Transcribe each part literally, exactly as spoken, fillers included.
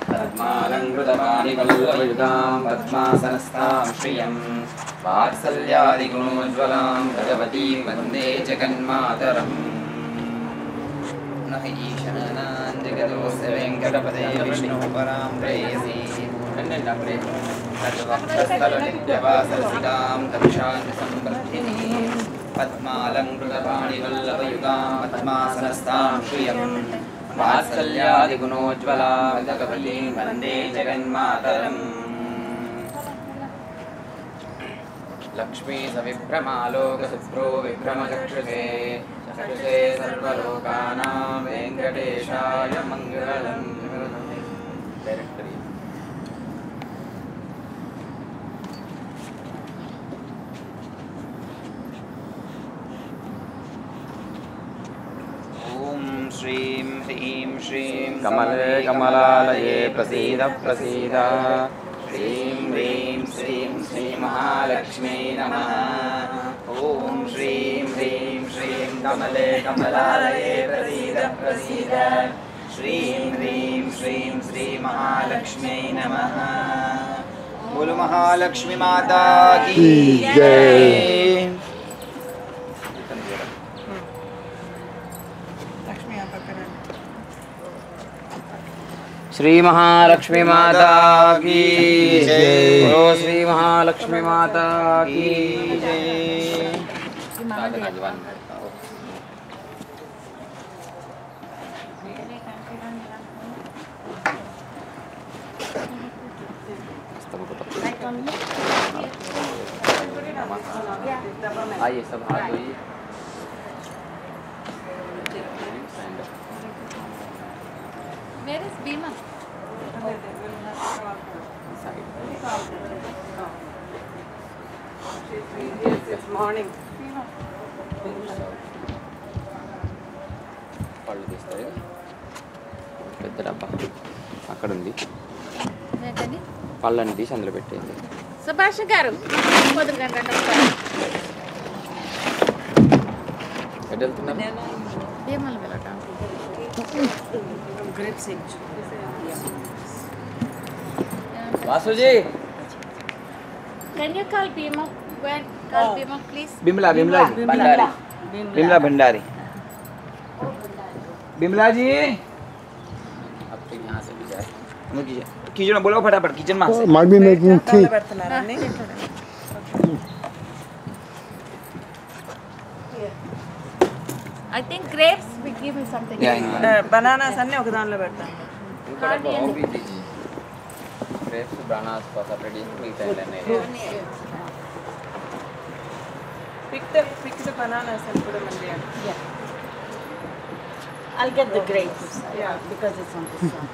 पद्मालङ्कृतपाणिवल्लभयुगां पद्मासनस्थां श्रियं वात्सल्यादिगुणोज्ज्वलां भगवतीं वन्दे जगन्मातरम् नः ईशानां जगदोऽस्य वेङ्कटपदे विष्णुपरां प्रेयसी सर्वभक्तस्थलनित्यवासरसिकां दक्षान्तसम्वर्धिनीं पद्मालङ्कृतपाणिवल्लभयुगां पद्मासनस्थां श्रियं वात्सल्यादिगुणोज्ज्वलां भगवतीं वन्दे जगन्मातरम् लक्ष्मी सविभ्रमालोकसुप्रो विभ्रमचक्षुषे चक्षुषे सर्वलोकानां वेङ्कटेशाय मङ्गलम्। श्रीं ह्रीं श्रीं कमले कमलालये प्रसीद प्रसीद श्रीं ह्रीं श्रीं श्रीमहालक्ष्मी नमः। ॐ श्रीं ह्रीं श्रीं कमले कमलालये प्रसीद प्रसीद श्रीं ह्रीं श्रीं श्रीमहालक्ष्मी नमः। बोलो महालक्ष्मी माता की जय। श्री महालक्ष्मी माता की जय। बोलो श्री महालक्ष्मी माता की जय। आइए सब हाथ धोइए। Where is Bima? It's morning. పళ్ళు తీస్తాయి పెద్ద డబ్బా అక్కడ ఉంది పళ్ళని తీసి అందులో పెట్టేది. సుభాష్ గారు ఎటు వెళ్తున్నారు? వాసుజీ Can you call Bima? When call Bima, please? Bimla Bimla Bhandari Bimla Bhandari Bimla जी अब तो यहाँ से भी जाए किचन में बोलो फटाफट किचन में might be making tea. I think grapes will give me something. Yeah, bananas अन्य उगदान ले बैठता है. grapes bananas for separate meat and then pick the pick the bananas and put them in there. Yeah. I'll get the grapes. Yeah, because it's on the side.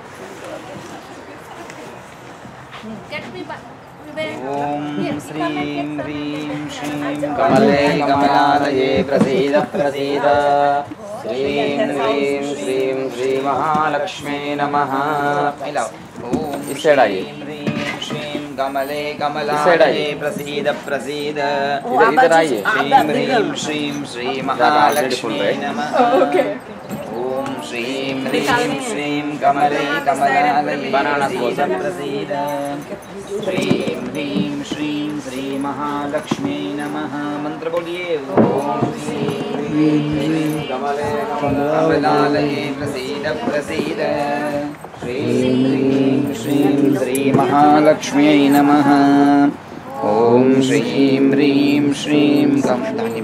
Get me back. ओम श्रीं ह्रीं श्रीं कमले कमलालये प्रसीद प्रसीद श्रीं ह्रीं श्रीं श्री महालक्ष्मी नमः। ओम इस साइड आइए। श्रीं कमले कमलालये प्रसीद प्रसीद इधर आइए। श्रीं ह्रीं श्रीं श्री महालक्ष्मी नमः। ओम श्रीं ह्रीं श्रीं कमले कमलालये प्रसीद प्रसीद श्रीं ह्रीं श्रीं श्री महालक्ष्मी नमः। मंत्र बोलिए। ओम श्रीं ह्रीं श्रीं कमले कमलालये प्रसीद प्रसीद श्रीं ह्रीं श्रीं श्री महालक्ष्मी नमः। ओम श्रीं ह्रीं श्रीं कमलालये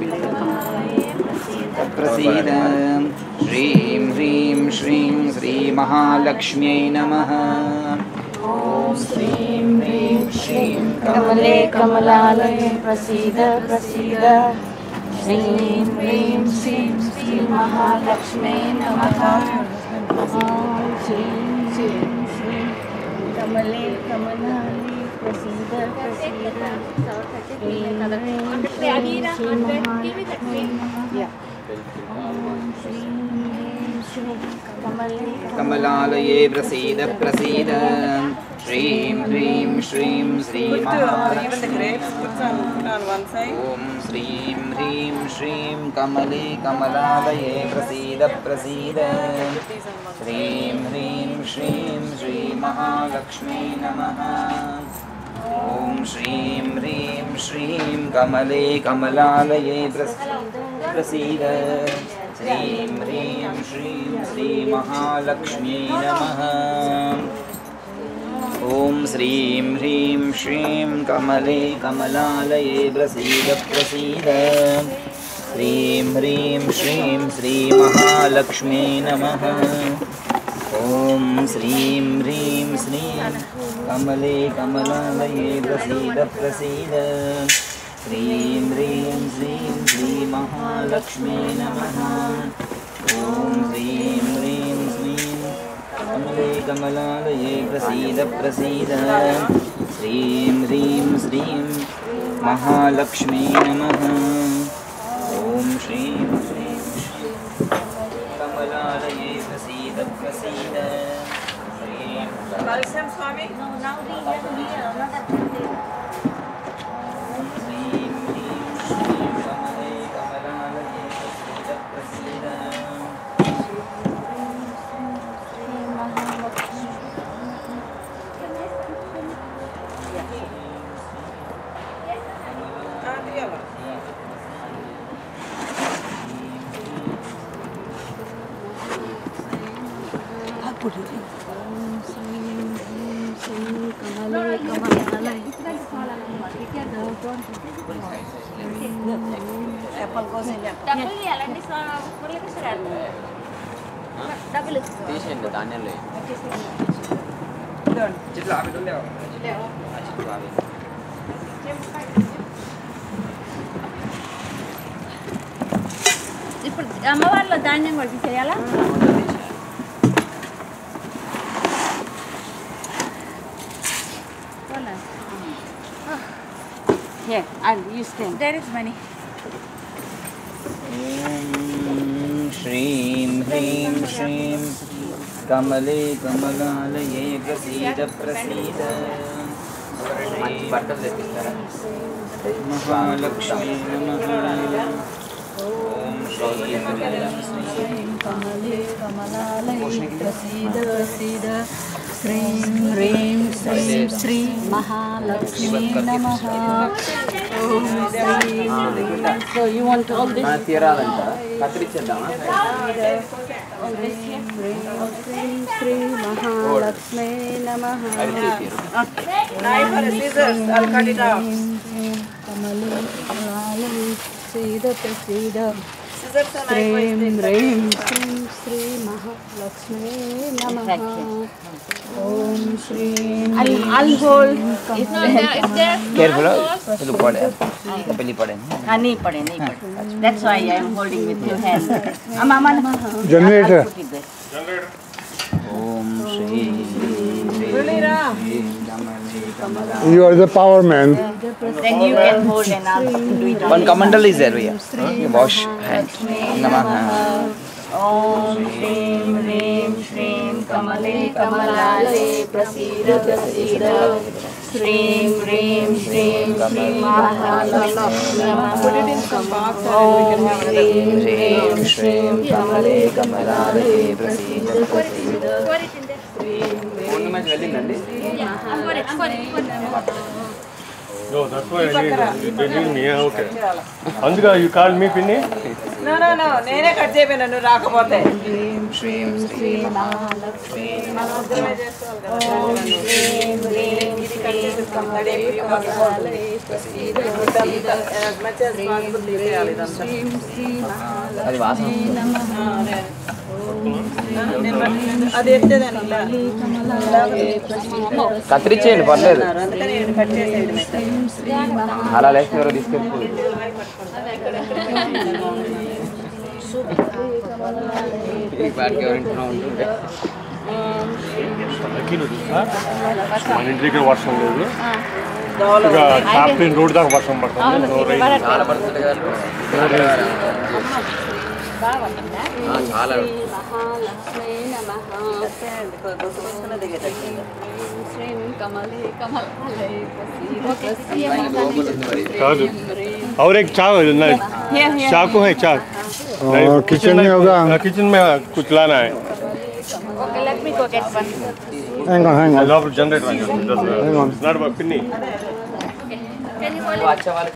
प्रसीद श्रीं ह्रीं श्रीं श्री महालक्ष्मी नमः। ओम श्रीं ह्रीं श्रीं कमले कमलालये प्रसीद प्रसीद श्रीं ह्रीं श्रीं श्री महालक्ष्मी नमः। ओम श्रीं श्रीं श्रीं कमले कमलालये प्रसीद प्रसीद श्रीं ह्रीं श्रीं श्री महालक्ष्मी नमः। कमलालये प्रसीद प्रसीद श्रीं ह्रीं श्रीं श्री महालक्ष्मी ओम श्रीं ह्रीं श्रीं कमले कमलालये प्रसीद प्रसीद श्रीं ह्रीं श्रीं श्री महालक्ष्मी नमः। ॐ श्रीं ह्रीं श्रीं कमले कमलालये प्रसीद। श्रीं ह्रीं श्रीं श्रीमहालक्ष्मी नमः। ॐ श्रीं ह्रीं श्रीं कमले कमलालये प्रसीद प्रसीद। श्रीं ह्रीं श्रीं श्रीमहालक्ष्मी नमः। ॐ श्रीं ह्रीं श्रीं कमले कमलालये प्रसीद प्रसीद। श्रीं ह्रीं श्रीं श्रीमहालक्ष्मी नमः। ॐ श्रीं ह्रीं श्रीं कमले कमलालये प्रसीद प्रसीद। श्रीं ह्रीं श्रीं महालक्ष्मी नमः। ॐ श्रीं श्रीं कमलालये प्रसीद प्रसीद। श्रीं Balsam Swami. No, now we have here, not at the श्रीं ह्रीं श्रीं कमले कमलालये प्रसीद प्रसीद। Ah, diyalah. Apple ko sa niya. డబ్బులు ఇవ్వాలండి మురళికి సరే డబ్బులు తీసేయండి ధాన్యాలు Doon. చెట్లు ఆవిడ ఉండేవా? ఆ చెట్లు ఆవిడ. ఇప్పుడు అమ్మవారిలో ధాన్యం కూడా తీసేయాలా Here, and you stand. There is money ॐ श्रीं ह्रीं श्रीं कमले कमलालये प्रसीद प्रसीद। మంచి బట్టలు తెప్పిస్తారా महालक्ष्मी नमः। ॐ श्रीं ह्रीं श्रीं कमले कमलालये प्रसीद प्रसीद। श्रीं ह्रीं श्रीं श्री महालक्ष्मी नमः। ॐ श्रीं ह्रीं. So you want all this? మన తీరాలంట కత్తిరించేద్దామా ह्रीं ह्रीं श्री महालक्ष्मी नमः। Knife or scissors, I'll cut it off. कमले कमलालये प्रसीद प्रसीद। Scissors and knife श्रीं is ह्रीं श्रीं श्री महालक्ष्मी नमः। ॐ श्रीं I'll, I'll hold. It's not there. If there's Careful, not itu pade. Kapili pade. Ah, knee pade, knee pade. That's why I am holding with two hands. Amma, amma, Generator. I'll put it there. Om Shri You are the power man. Then you can hold and I'll do it on One kamandal is there here. You wash hands. Namaha. Om Shrim Hrim Shrim Kamale Kamalale Prasida Prasida Shrim Hrim Shrim Shri Mahalakshmi Namaha. Om Shrim Hrim Shrim Kamale Kamalale Prasida Prasida pour it in there. Phone match వెళ్ళిందండి Yeah, I'm for it. I'm for it. I'm for it. No, that's why I need, they need me. Okay. Andhika, you called me, Pinny? No, no, no. నేనే cut చేయను నువ్వు రాకపోతే. Shrim Shrim Shri Mahalakshmi ఇద్దరమే చేసుకోవాలి కదా. ఓం శ్రీం హ్రీం శ్రీం కమలే కమలాలే ప్రసీద ప్రసీద. As much as possible తీసేయాలి ఇదంతా. అది వాసన వస్తుంది. అది ఎత్తేదాన్ని ఇలా. కత్తిరించేయండి పర్లేదు అందుకని నేను కట్ చేసేయడమే. అలా లేకపోతే ఎవరో తీసుకెళ్ళిపోయి వాడికి ఎవరింట్లో ఉంటుంటే మన ఇంటి దగ్గర వర్షం లేదు ఇక చాప్లిన్ రోడ్ దాకా వర్షం పడుతుంది నో రైన్ చాలా పడుతుంది కదా ఆ, చాలా Mahalakshmi Namaha. Shrim Kamale Kamalale Prasida Prasida. కాదు और एक चा चाकू है चाक किचन में होगा किचन में कुछ लाना है Okay, let me go get one. Hang on, hang on. లోపల generator Hang on. It's not about పిన్ని Can you hold it? अच्छा वाला